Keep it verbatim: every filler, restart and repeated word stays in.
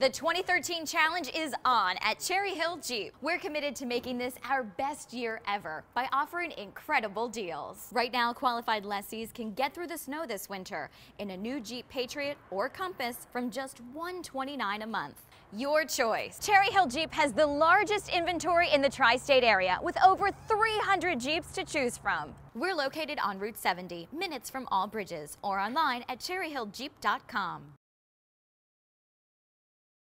The twenty thirteen challenge is on at Cherry Hill Jeep. We're committed to making this our best year ever by offering incredible deals. Right now, qualified lessees can get through the snow this winter in a new Jeep Patriot or Compass from just one hundred twenty-nine dollars a month. Your choice. Cherry Hill Jeep has the largest inventory in the tri-state area with over three hundred Jeeps to choose from. We're located on Route seventy, minutes from all bridges, or online at cherry hill jeep dot com.